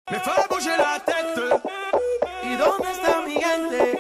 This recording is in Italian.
Me fa bouger la tête. ¿Y dónde está mi gente?